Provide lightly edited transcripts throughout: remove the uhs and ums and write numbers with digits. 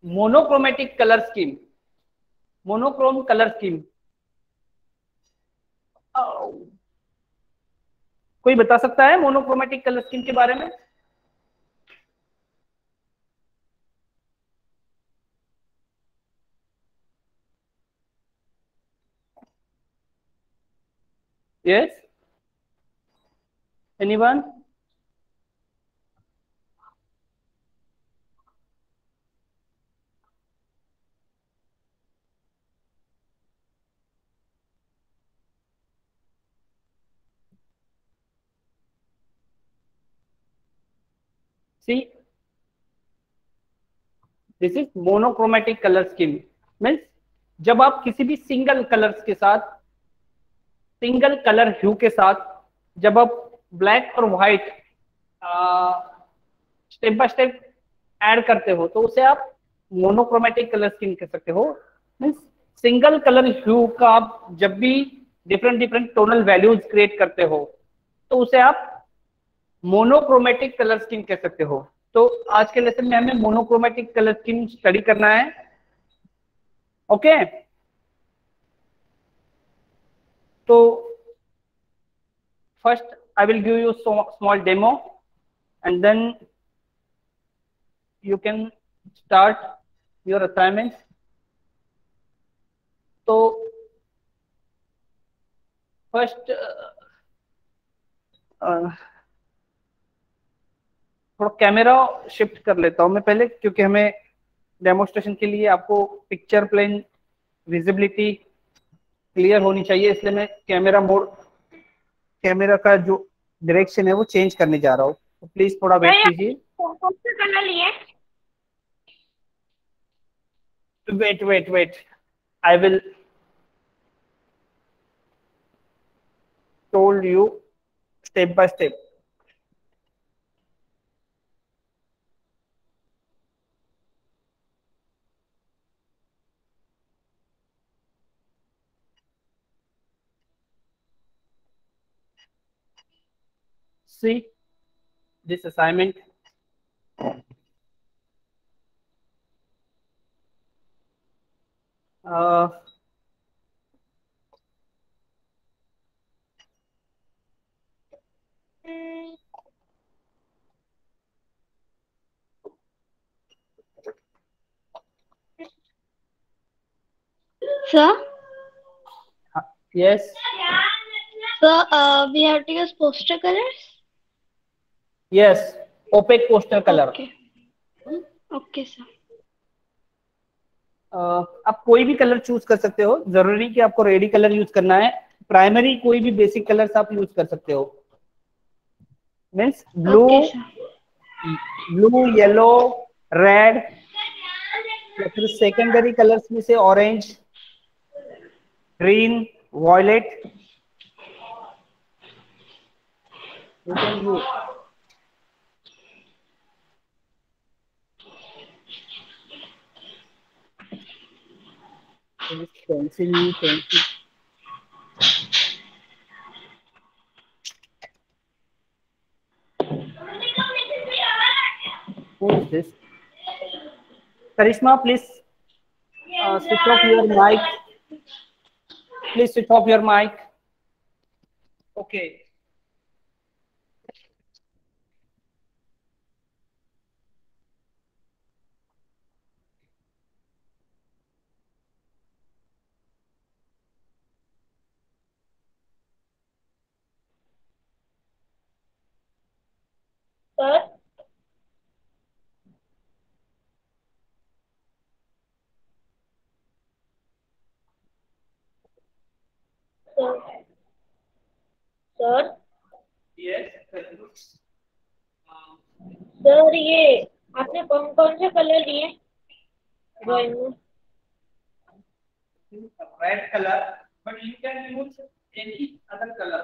Monochromatic colour scheme, monochrome colour scheme, कोई बता सकता है मोनोक्रोमेटिक कलर स्कीम के बारे में? Yes, anyone? See, this is monochromatic colour scheme. Means जब आप किसी भी सिंगल कलर्स के साथ, सिंगल कलर ह्यू के साथ जब आप ब्लैक और white step by step add करते हो तो उसे आप मोनोक्रोमेटिक कलर स्कीम कह सकते हो। मीन्स सिंगल कलर ह्यू का आप जब भी different different tonal values create करते हो तो उसे आप मोनोक्रोमेटिक कलर स्कीम कह सकते हो। तो आज के लेसन में हमें मोनोक्रोमेटिक कलर स्कीम स्टडी करना है। ओके, तो first I will give you small demo and then you can start your assignments। तो फर्स्ट थोड़ा कैमरा शिफ्ट कर लेता हूं मैं पहले, क्योंकि हमें डेमोस्ट्रेशन के लिए आपको पिक्चर प्लेन विजिबिलिटी क्लियर होनी चाहिए, इसलिए मैं कैमरा मोड, कैमरा का जो डायरेक्शन है वो चेंज करने जा रहा हूँ, तो प्लीज थोड़ा वेट कीजिए। कौन सा कलर लिए? Wait, I will told you step by step। See this assignment। Sir? Yes, Sir, we have to use poster colors? yes, opaque poster color। Okay. Okay, sir. आप कोई भी कलर चूज कर सकते हो, जरूरी नहीं कि आपको रेडी कलर यूज करना है, प्राइमरी कोई भी बेसिक कलर्स आप यूज कर सकते हो। Means blue, Okay, sir. Blue, yellow, red, या फिर सेकेंडरी कलर्स में से orange, green, violet, you can use. Pencil who is this? Karishma, please switch off your mic। Please switch off your mic। Okay। Sir? Sir? Sir? Yes। Sir ये आपने कौन कौन से colour लिए ड्राइंग में? Red color, but you can use any other color।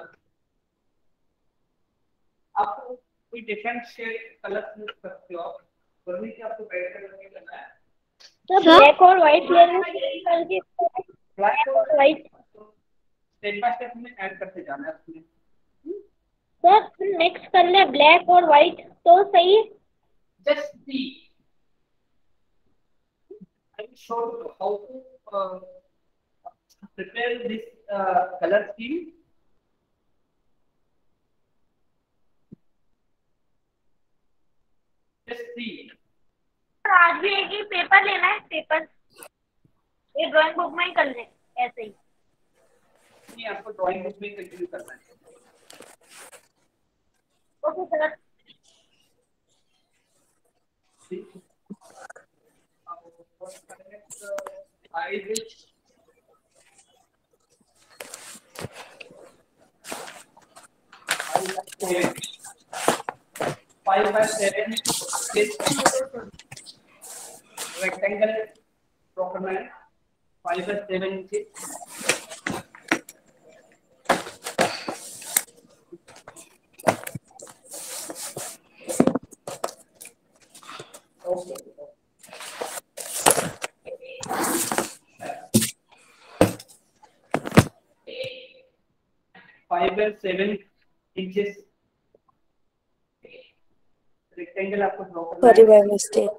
आप कोई different shade colour use कर सकते हो, जरूरी कि आपको रेड कलर में करना है। सर ब्लैक और व्हाइट लेने ब्लैक और व्हाइट। स्टेप बाय स्टेप में ऐड करते जाना है उसमें। सर मिक्स कर ले ब्लैक और व्हाइट तो सही है। Just see, show you how to prepare this color scheme. Just see. आज भी एक ही पेपर लेना है, पेपर ये ड्राइंग बुक में ही कर ले ऐसे ही। नहीं, आपको ड्राइंग बुक में कंटिन्यू करना है। Okay sir. I will 5 by 7 rectangle draw करना है 5 by 7 inches. Okay. 5 by 7 inches rectangle आपको draw करना है. Sorry, by mistake.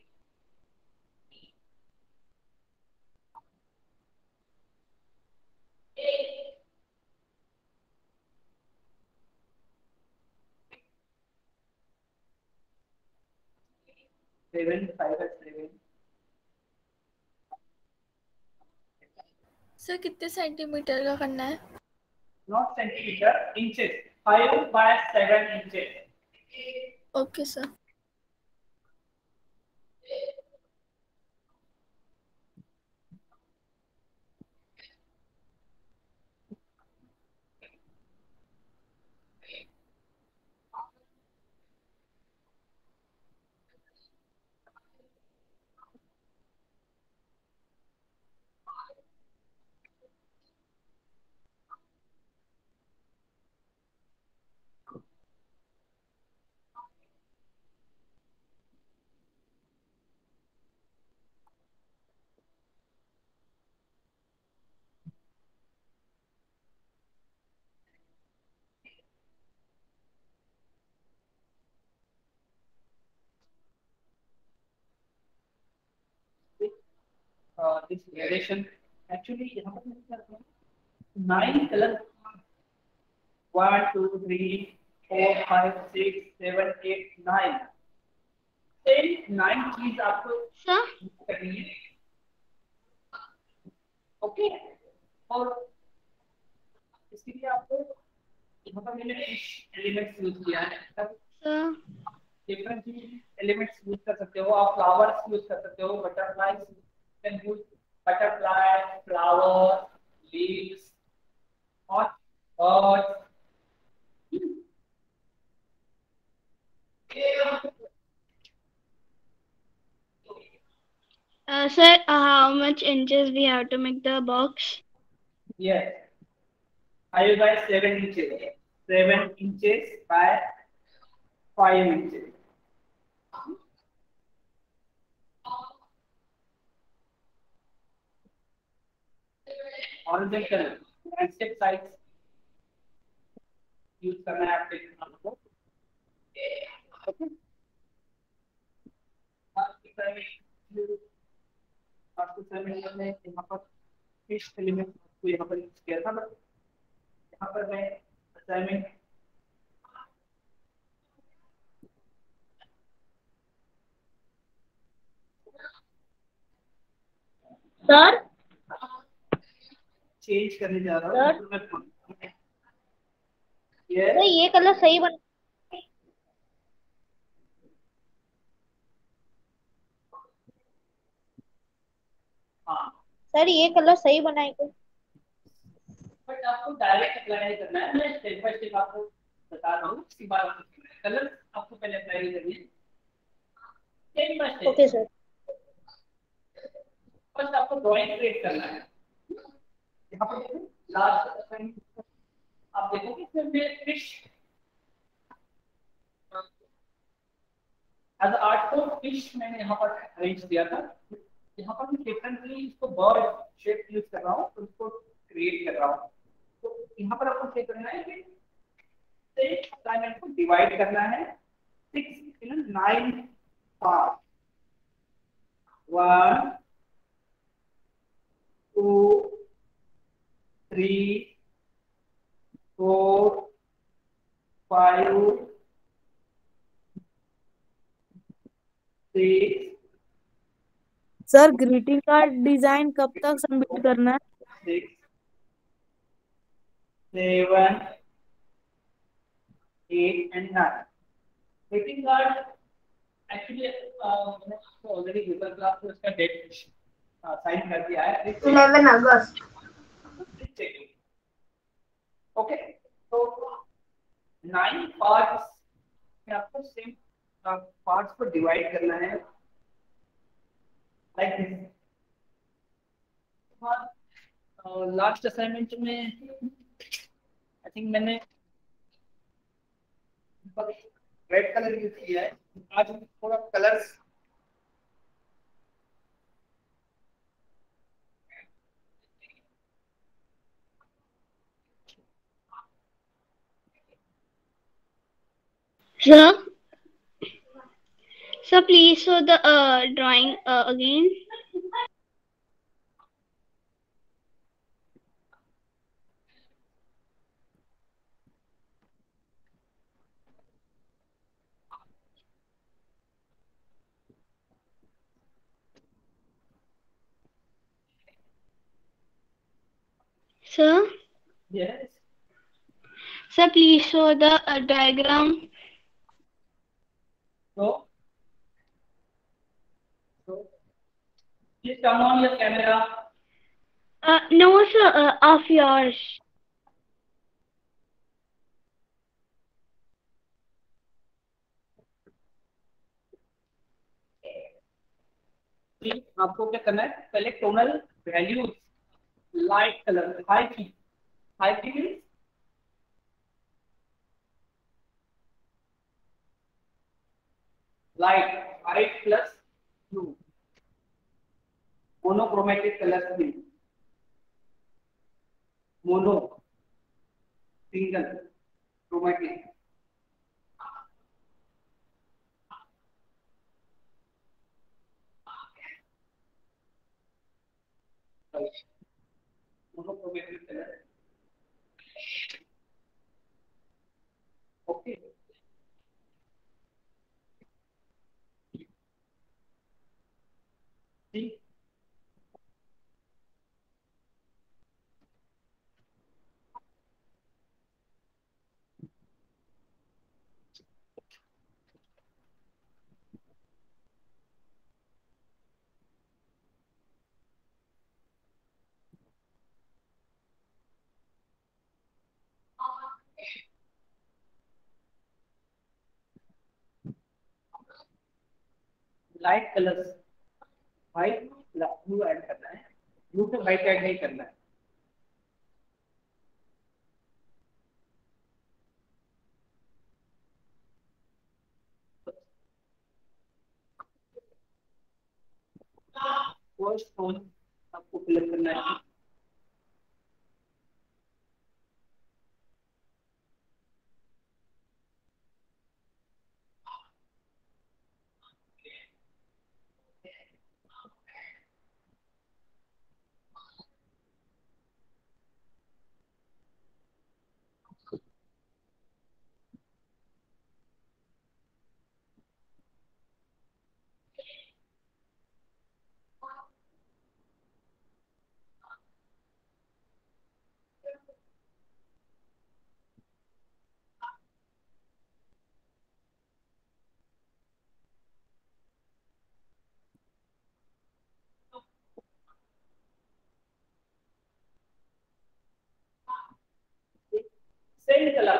Seven, 5 by 7. Sir कितने सेंटीमीटर का करना है? Not centimeter, inches. 5 by 7 inches. Okay sir. This gradation actually यहाँ पर क्या करते हैं? 9 color 1 2 3 4 5 6 7 8 9 9 चीज आपको करनी है. ओके, और इसके लिए आपको यहाँ पर मैंने एलिमेंट्स यूज किया है. डिफरेंट एलिमेंट्स यूज कर सकते हो आप. फ्लावर्स यूज कर सकते हो, butterflies can use butterfly, flower, leaves, or birds. Sir, how much inches we have to make the box? Yes, 5 by 7 inches. 7 inches by 5 inches. Horizontal and step sides use करना है आपके आपको. में यहाँ पर फिश एलिमेंट को यहाँ पर यूज किया था, बट यहाँ पर मैं असाइनमेंट सर चेंज करने जा रहा हूँ. तो ये कलर सही बन सर ये कलर सही बनाएंगे. बट आपको डायरेक्ट अप्लाई नहीं करना है. मैं स्टेप बाय स्टेप आपको बता रहा हूँ. इसके बाद आपको कलर आपको पहले अप्लाई करनी है. Step by step. Okay sir. First आपको ड्राइंग क्रिएट करना है. यहाँ पर लास्ट असाइनमेंट आप देखोगे इसमें फिश एज आर्ट को फिश मैंने यहाँ पर अरेंज किया था. यहाँ पर मैं डिफरेंटली इसको बर्ड शेप यूज कर रहा हूँ, तो इसको क्रिएट कर रहा हूँ. तो यहाँ पर आपको क्या करना है कि असाइनमेंट को डिवाइड करना है 6 in 9 part. 1 2 3 4 5 6 sir greeting card design कब तक सबमिट करना है? 6 7 8 and 9 greeting card actually already Google class में उसका डेट साइन कर दिया है 11 अगस्त। ओके तो 9 पार्ट्स में आपको सेम पार्ट्स को डिवाइड करना है लाइक दिस। लास्ट असाइनमेंट में आई थिंक मैंने रेड कलर यूज किया है। आज थोड़ा colours Sir, so please show the drawing again. Sir, yes sir, please show the diagram. so please turn on your camera. No, sir, of yours. आपको क्या करना है पहले tonal values light colour high key light plus blue monochromatic colour भी mono single chromatic monochromatic colour okay ठीक light colours white blue add करना है blue पे व्हाइट ऐड नहीं करना है फर्स्ट टोन आपको फिल करना है सेम कलर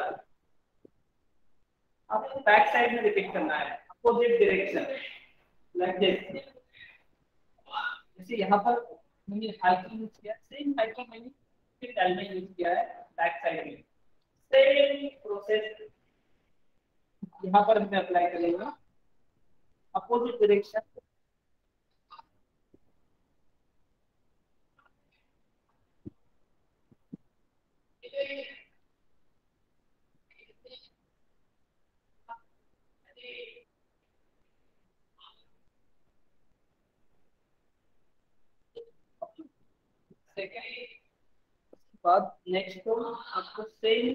आपको बैक साइड में रिपीट करना है अपोजिट डायरेक्शन लाइक दिस जैसे यहाँ पर मैंने हाइकिंग यूज किया सेम हाइकिंग मैंने फिर डालने यूज किया है बैक साइड में सेम प्रोसेस यहाँ पर हमने अप्लाई करेंगे अपोजिट डायरेक्शन बाद नेक्स्ट तो आपको सेम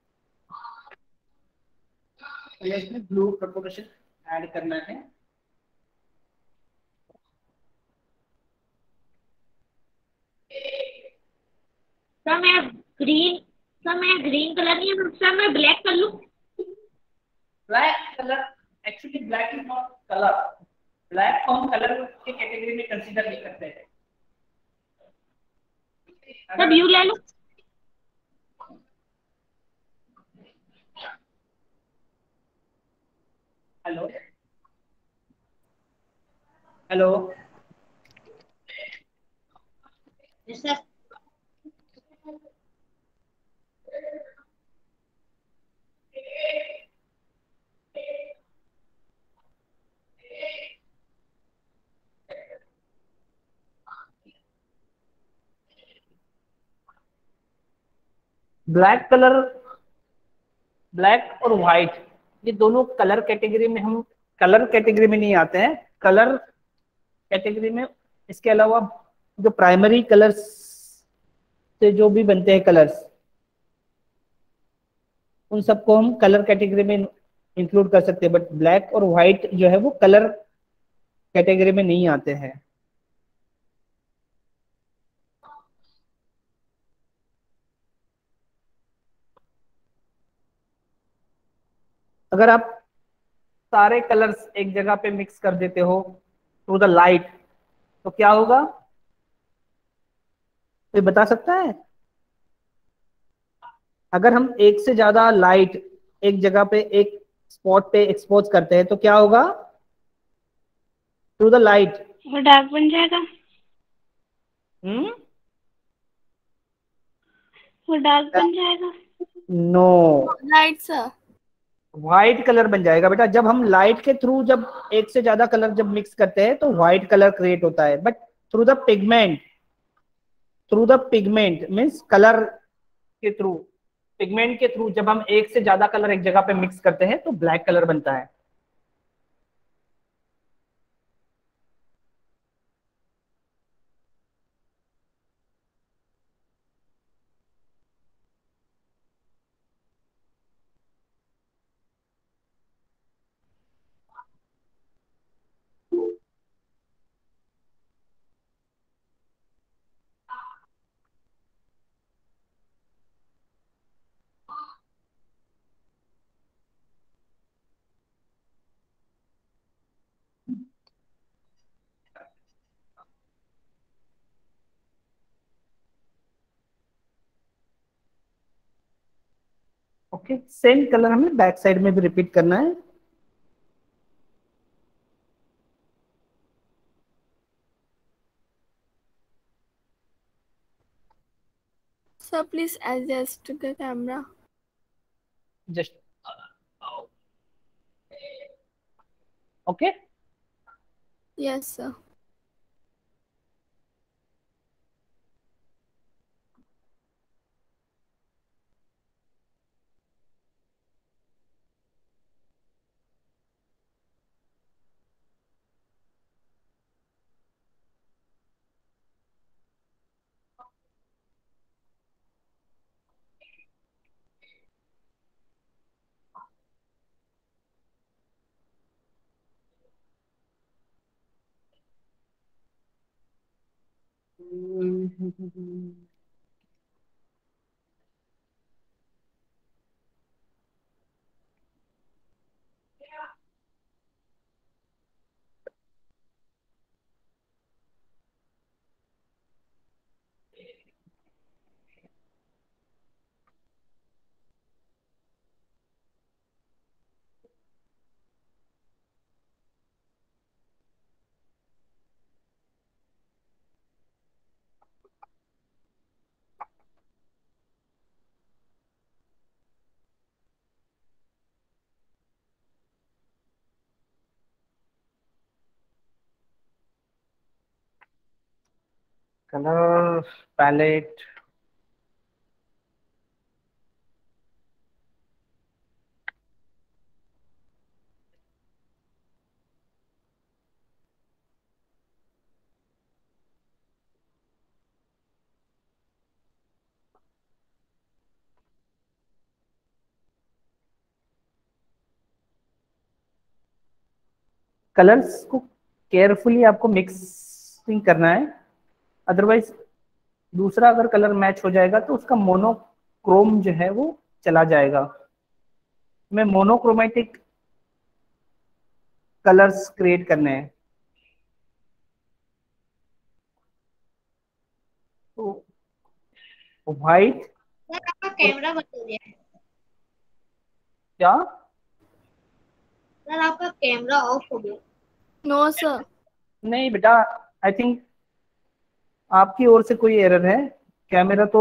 कलर्स में ब्लू प्रोपोर्शन ऐड करना है। सर मैं ग्रीन सर मैं ग्रीन कलर नहीं है सर, मैं ब्लैक कर लूं। Black colour, actually black is not colour. Black को हम कलर के कैटेगरी में कंसीडर नहीं करते हैं। सर ब्लू ले लो। Hello hello sir black colour, black और व्हाइट, ये दोनों कलर कैटेगरी में, हम कलर कैटेगरी में नहीं आते हैं। कलर कैटेगरी में इसके अलावा जो प्राइमरी कलर्स से जो भी बनते हैं कलर्स, उन सबको हम कलर कैटेगरी में इंक्लूड कर सकते हैं, बट ब्लैक और व्हाइट जो है वो कलर कैटेगरी में नहीं आते हैं। अगर आप सारे कलर्स एक जगह पे मिक्स कर देते हो थ्रू द लाइट, तो क्या होगा, कोई बता सकता है? अगर हम एक से ज्यादा लाइट एक जगह पे एक स्पॉट पे एक्सपोज करते हैं तो क्या होगा थ्रू द लाइट? वो डार्क बन जाएगा। हम्म, वो डार्क बन जाएगा। No, light sir. White colour बन जाएगा बेटा। जब हम लाइट के थ्रू जब एक से ज्यादा कलर जब मिक्स करते हैं तो व्हाइट कलर क्रिएट होता है, but through the pigment, through the pigment means colour के थ्रू, पिगमेंट के थ्रू जब हम एक से ज्यादा कलर एक जगह पे मिक्स करते हैं तो ब्लैक कलर बनता है। ओके, सेम कलर हमें बैक साइड में भी रिपीट करना है। Sir please adjust the camera. Just okay. Yes sir. Colour palette, colours को केयरफुली आपको मिक्सिंग करना है, अदरवाइज दूसरा अगर कलर मैच हो जाएगा तो उसका मोनोक्रोम जो है वो चला जाएगा। हमें मोनोक्रोमेटिक कलर्स क्रिएट करने हैं। तो व्हाइट सर आपका कैमरा बंद हो गया है। क्या? सर आपका कैमरा ऑफ हो गया। No, sir. नहीं बेटा, आई थिंक आपकी ओर से कोई एरर है। कैमरा तो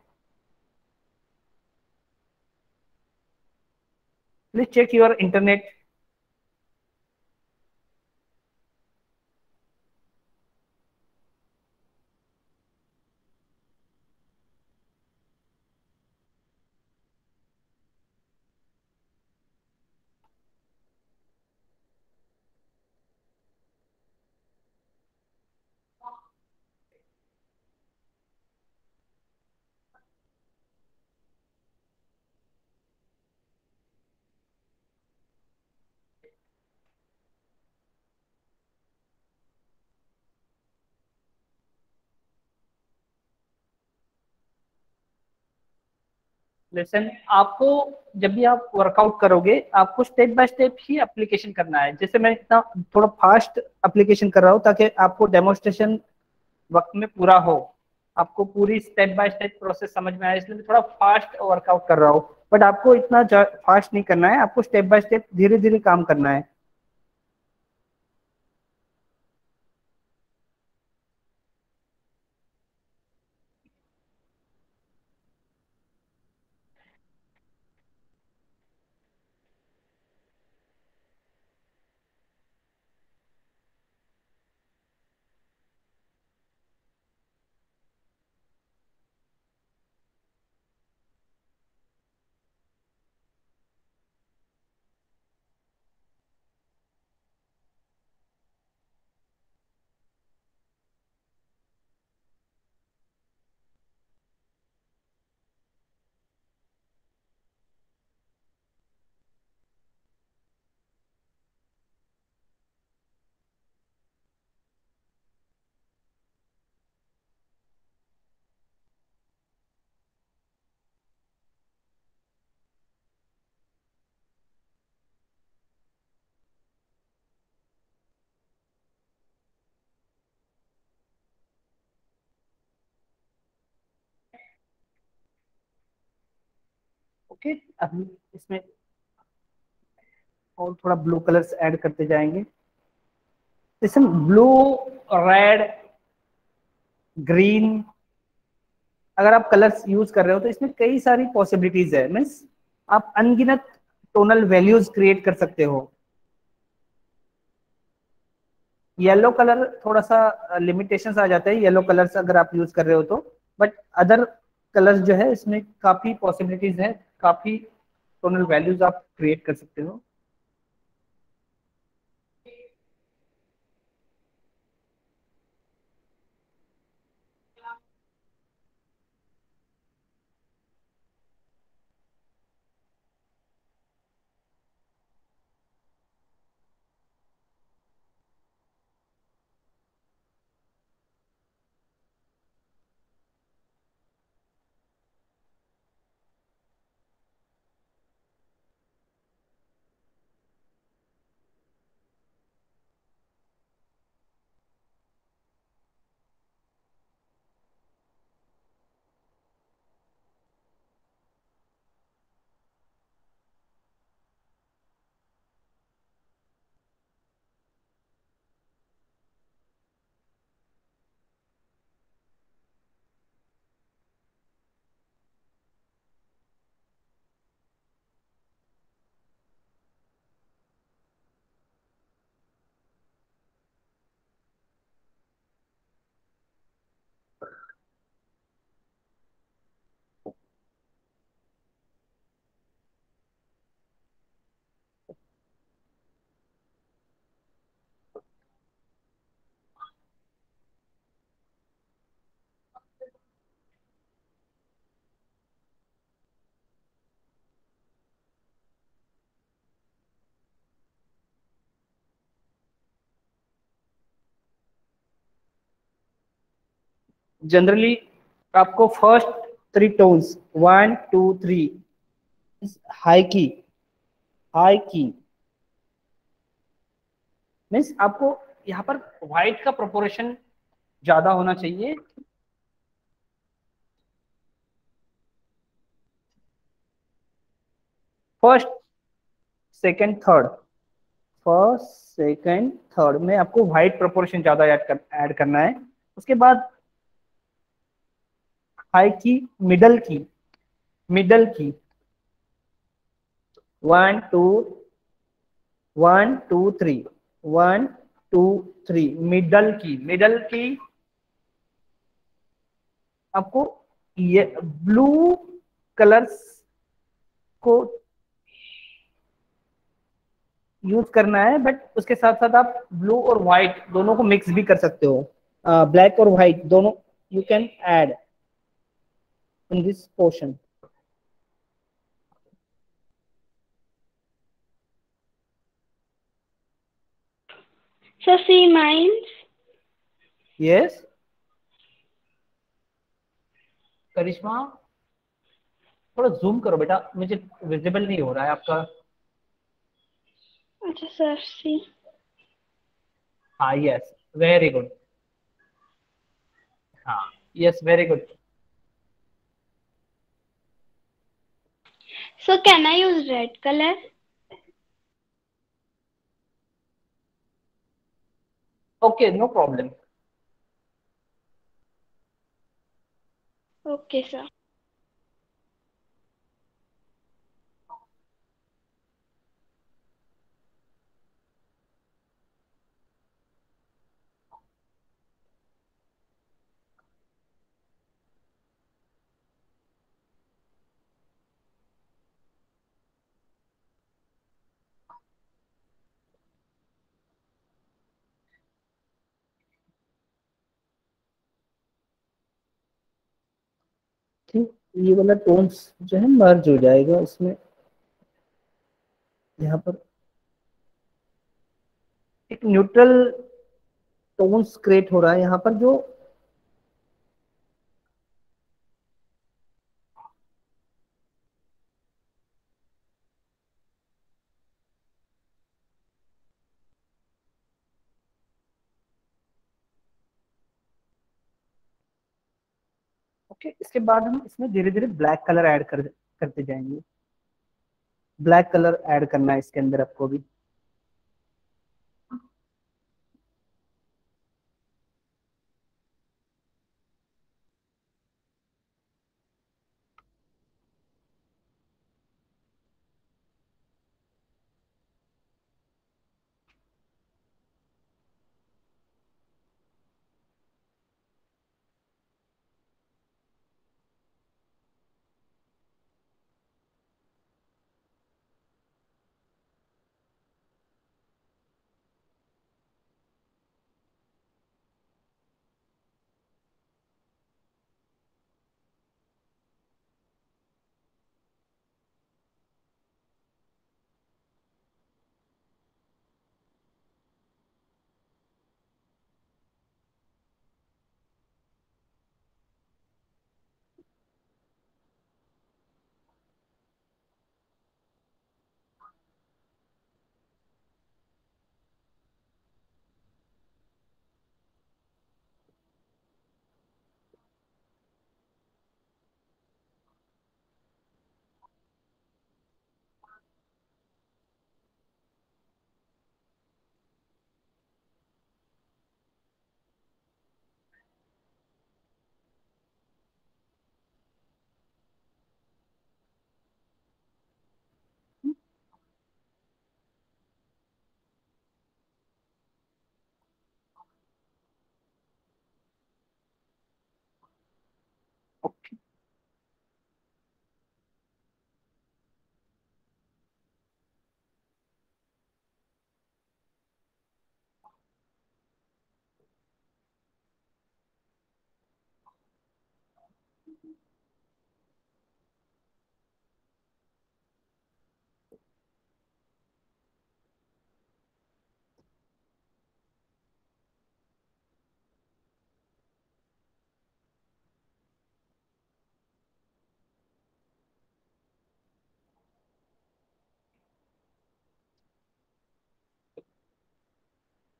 please check your internet. Lesson आपको जब भी आप वर्कआउट करोगे आपको स्टेप बाय स्टेप ही एप्लीकेशन करना है। जैसे मैं इतना थोड़ा फास्ट एप्लीकेशन कर रहा हूँ ताकि आपको डेमोन्स्ट्रेशन वक्त में पूरा हो, आपको पूरी स्टेप बाय स्टेप प्रोसेस समझ में आए, इसलिए मैं थोड़ा फास्ट वर्कआउट कर रहा हूँ। बट आपको इतना फास्ट नहीं करना है, आपको स्टेप बाय स्टेप धीरे धीरे काम करना है। ओके, अभी इसमें और थोड़ा ब्लू कलर्स ऐड करते जाएंगे। जैसे ब्लू, रेड, ग्रीन, अगर आप कलर्स यूज कर रहे हो तो इसमें कई सारी पॉसिबिलिटीज है। मीन्स आप अनगिनत टोनल वैल्यूज क्रिएट कर सकते हो। येलो कलर थोड़ा सा लिमिटेशंस आ जाते हैं येलो कलर्स अगर आप यूज कर रहे हो तो, बट अदर कलर्स जो है इसमें काफी पॉसिबिलिटीज है, काफी टोनल वैल्यूज आप क्रिएट कर सकते हो। जनरली आपको first 3 tones 1 2 3 high key, high key means आपको यहाँ पर व्हाइट का प्रोपोर्शन ज्यादा होना चाहिए। First second third, first second third में आपको व्हाइट प्रोपोर्शन ज्यादा ऐड करना है। उसके बाद हाई की, मिडल की, मिडल की 1 2 1 2 3 1 2 3 मिडल की, मिडल की आपको ये ब्लू कलर्स को यूज करना है, बट उसके साथ साथ आप ब्लू और व्हाइट दोनों को मिक्स भी कर सकते हो। ब्लैक और व्हाइट दोनों you can add in this portion. So see mine. Yes Karishma, थोड़ा जूम करो बेटा, मुझे विजिबल नहीं हो रहा है आपका। अच्छा sir, see. हाँ यस वेरी गुड, हाँ yes very good. So can I use red color? Okay no problem. Okay sir. ठीक, ये वाला टोन्स जो है मर्ज हो जाएगा इसमें। यहाँ पर एक न्यूट्रल टोन्स क्रिएट हो रहा है यहाँ पर, जो ओके इसके बाद हम इसमें धीरे धीरे ब्लैक कलर ऐड करते जाएंगे। ब्लैक कलर ऐड करना है इसके अंदर आपको भी।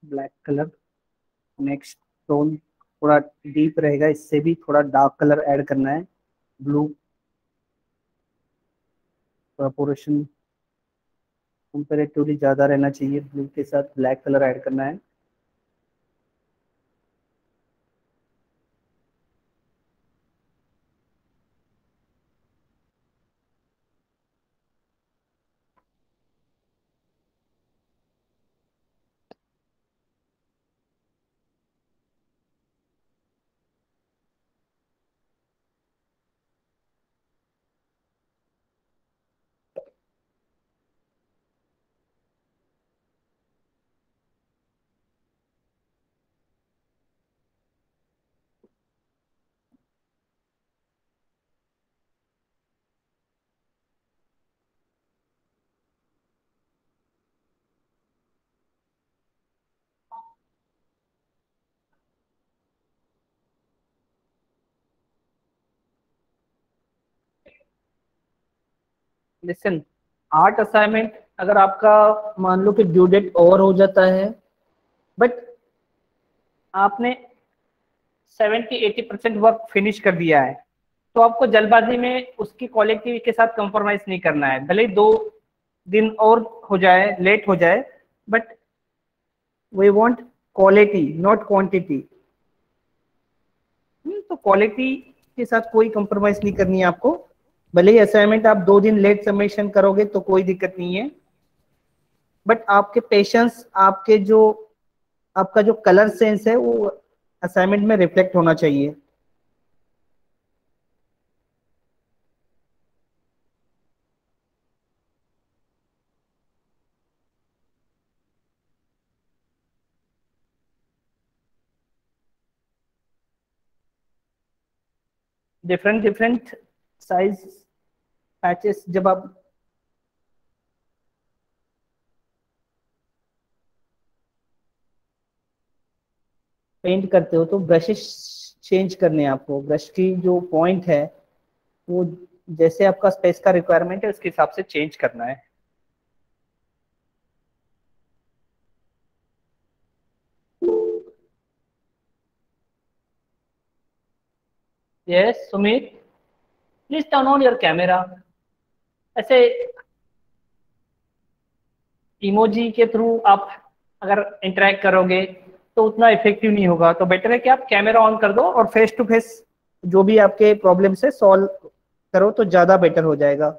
Black colour. नेक्स्ट टोन थोड़ा डीप रहेगा, इससे भी थोड़ा डार्क कलर ऐड करना है। ब्लू प्रोपोर्शन कंपेरेटिवली ज़्यादा रहना चाहिए, ब्लू के साथ ब्लैक कलर ऐड करना है। लिसन, आर्ट असाइनमेंट अगर आपका मान लो कि ड्यू डेट ओवर हो जाता है, बट आपने 70-80% वर्क फिनिश कर दिया है, तो आपको जल्दबाजी में उसकी क्वालिटी के साथ कंप्रोमाइज नहीं करना है। भले ही 2 दिन और हो जाए, लेट हो जाए, but we want quality not quantity. तो क्वालिटी के साथ कोई कंप्रोमाइज नहीं करनी है आपको। भले ही असाइनमेंट आप 2 दिन लेट सबमिशन करोगे तो कोई दिक्कत नहीं है, बट आपके पेशेंस, आपका जो कलर सेंस है वो असाइनमेंट में रिफ्लेक्ट होना चाहिए। डिफरेंट डिफरेंट साइज पैचेस जब आप पेंट करते हो तो ब्रशेस चेंज करने हैं आपको। ब्रश की जो पॉइंट है वो जैसे आपका स्पेस का रिक्वायरमेंट है उसके हिसाब से चेंज करना है। Yes Sumit, please turn on your camera. ऐसे इमोजी के थ्रू आप अगर इंटरेक्ट करोगे तो उतना इफेक्टिव नहीं होगा, तो बेटर है कि आप कैमरा ऑन कर दो और फेस टू फेस जो भी आपके प्रॉब्लम है सॉल्व करो तो ज्यादा बेटर हो जाएगा।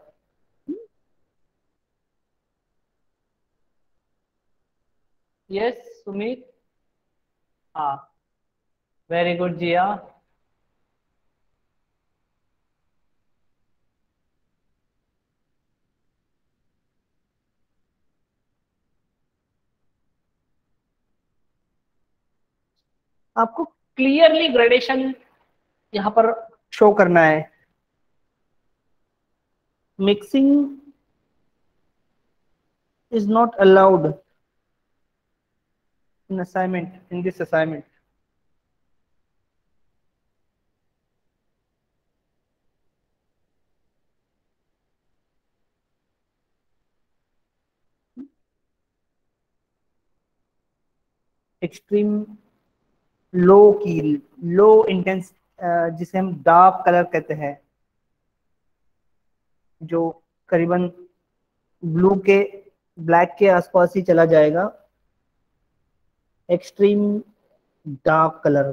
यस सुमित, हाँ, वेरी गुड जिया। आपको क्लियरली ग्रेडेशन यहाँ पर शो करना है। Mixing is not allowed in assignment, in this assignment. Extreme low key, low intense, जिसे हम डार्क कलर कहते हैं, जो करीबन ब्लू के ब्लैक के आसपास ही चला जाएगा। Extreme dark colour.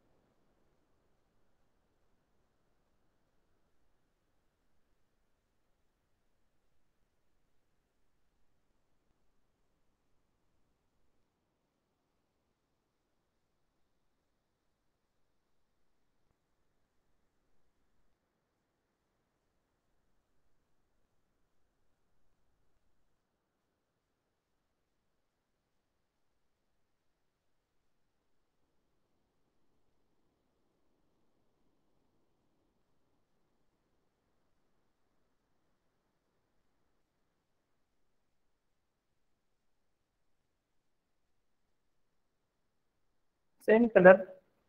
Same colour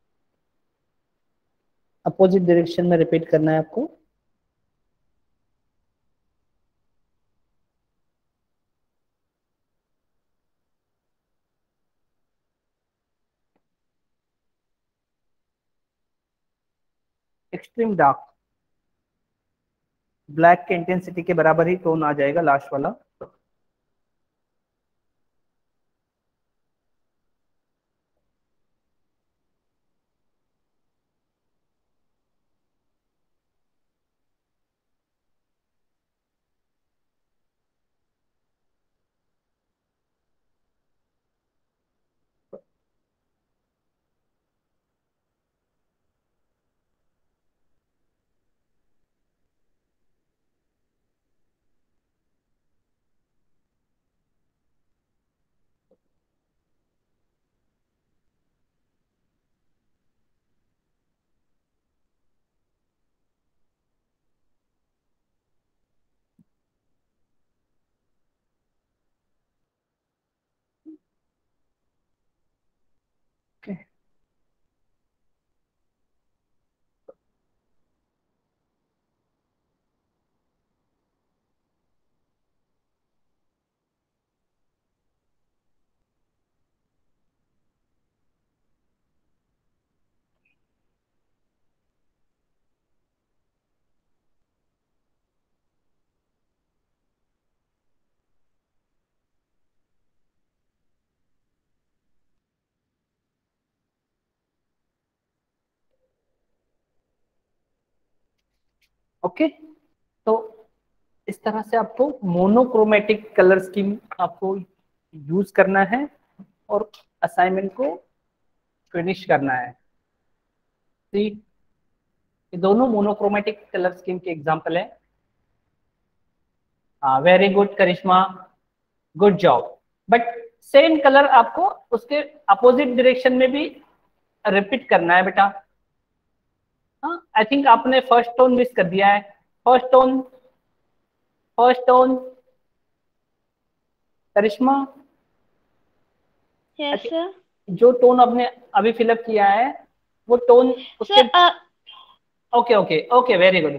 opposite direction में रिपीट करना है आपको। एक्सट्रीम डार्क, ब्लैक के इंटेंसिटी के बराबर ही टोन आ जाएगा लास्ट वाला। Okay, okay. तो इस तरह से आपको मोनोक्रोमेटिक कलर स्कीम आपको यूज करना है और असाइनमेंट को फिनिश करना है। ठीक, ये दोनों मोनोक्रोमेटिक कलर स्कीम के एग्जांपल है। Very good Karishma, good job. But same colour आपको उसके अपोजिट डायरेक्शन में भी रिपीट करना है बेटा। हाँ, आई थिंक आपने फर्स्ट टोन मिस कर दिया है। First tone, first tone Karishma, Yes, sir. जो टोन आपने अभी फिलअप किया है वो टोन उसके। Sir, okay okay okay, very good,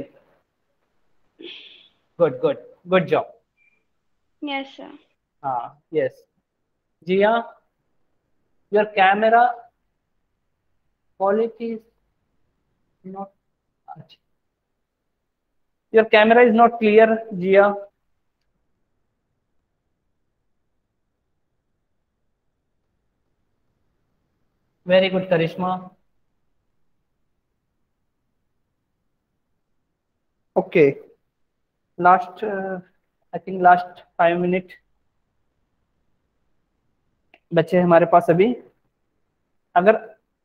good good, good job. yes, sir. हाँ, यस जी हाँ, your camera quality is not, your camera is not clear Jiya. Very good Karishma. Okay, last I think last 5 minute बचे हमारे पास अभी। अगर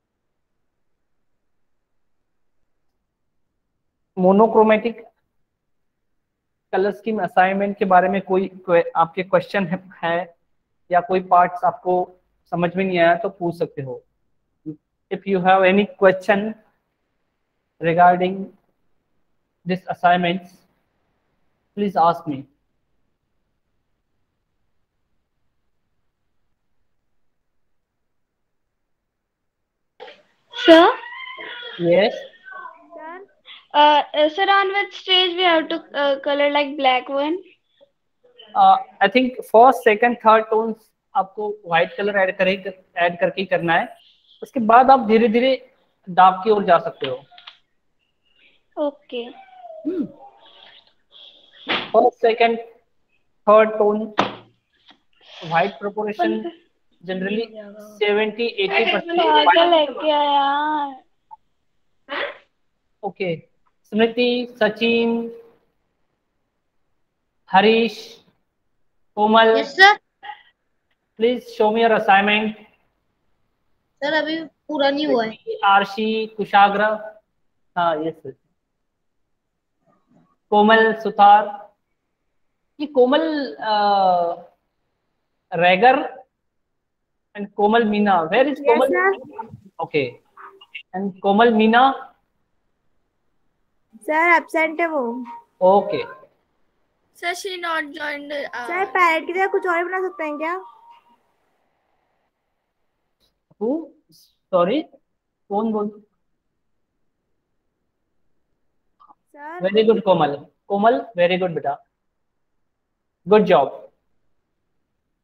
monochromatic colour scheme assignment के बारे में कोई आपके क्वेश्चन है या कोई पार्ट्स आपको समझ में नहीं आया तो पूछ सकते हो। If you have any question regarding this assignments please ask me. Sir, yes, sir, on which stage we have to color like black one? I think first second third tones आपको व्हाइट कलर ऐड करके ही करना है। उसके बाद आप धीरे धीरे डार्क की ओर जा सकते हो। Okay. First second third tone white proportion generally 70-80%। पागल है क्या यार? Okay, Smriti, Sachin, Harish, Komal, yes sir. Please show me your assignment. Sir अभी पूरा नहीं हुआ है। आरशी, कुशाग्र, हाँ यस, कोमल, सुतार, ये Komal Regar and Komal Meena, where is Komal? Okay, and Komal Meena sir absent है वो। Okay. Sir, she not joined. Sir parrot की जगह कुछ और बना सकते हैं क्या? हु, सॉरी, कौन बोल? Sir very good Komal, Komal very good बेटा, good job.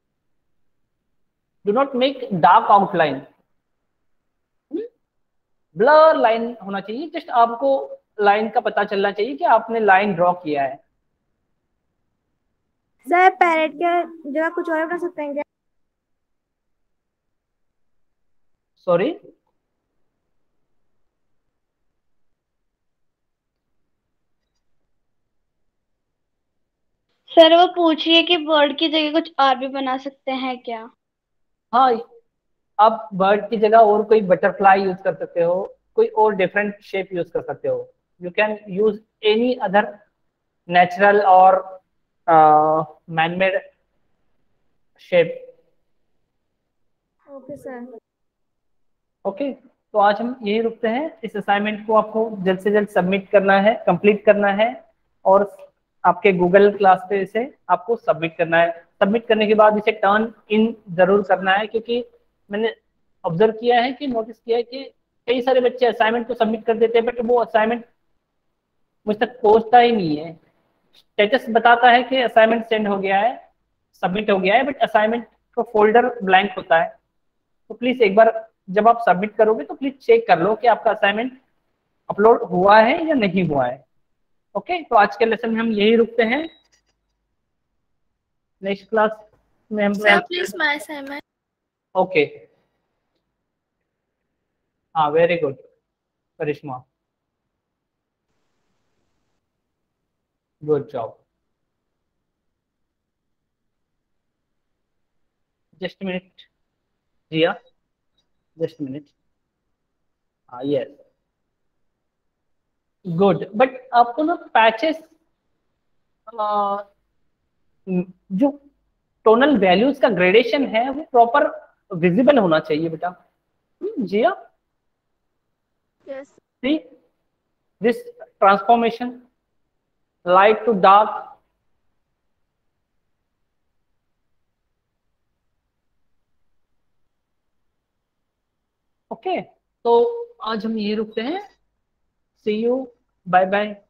Do not make dark outline, blur line होना चाहिए, जस्ट आपको लाइन का पता चलना चाहिए कि आपने लाइन ड्रॉ किया है। सर पैरेट के जगह कुछ और बना सकते हैं क्या? सॉरी, सर वो पूछ रही है कि बर्ड की जगह कुछ और भी बना सकते हैं क्या? हाँ, आप बर्ड की जगह और कोई बटरफ्लाई यूज कर सकते हो, कोई और डिफरेंट शेप यूज कर सकते हो। You can use any other natural और manmade shape. Okay sir. Okay, तो आज हम यही रुकते हैं। इस असाइनमेंट को आपको जल्द से जल्द सबमिट करना है, कंप्लीट करना है, और आपके गूगल क्लास पे इसे आपको सबमिट करना है। सबमिट करने के बाद इसे टर्न इन जरूर करना है, क्योंकि मैंने ऑब्जर्व किया है कि नोटिस किया है कि कई सारे बच्चे असाइनमेंट को सबमिट कर देते हैं, बट वो असाइनमेंट मुझ तक पहुंचता ही नहीं है। स्टेटस बताता है कि असाइनमेंट सेंड हो गया है, सबमिट हो गया है, बट असाइनमेंट का फोल्डर ब्लैंक होता है। तो प्लीज एक बार जब आप सबमिट करोगे तो प्लीज चेक कर लो कि आपका असाइनमेंट अपलोड हुआ है या नहीं हुआ है। ओके, तो आज के लेसन में हम यही रुकते हैं। नेक्स्ट क्लास में हम Sir, please my assignment. Okay, हाँ, very good Karishma, good job. Just minute Jiya, just minute. हाँ, यस, गुड। बट आपको ना पैचेस, जो टोनल वैल्यूज का ग्रेडेशन है वो प्रॉपर विजिबल होना चाहिए बेटा। Jiya, Yes. See this transformation light to dark. Okay, तो आज हम यही रुकते हैं। See you, bye bye.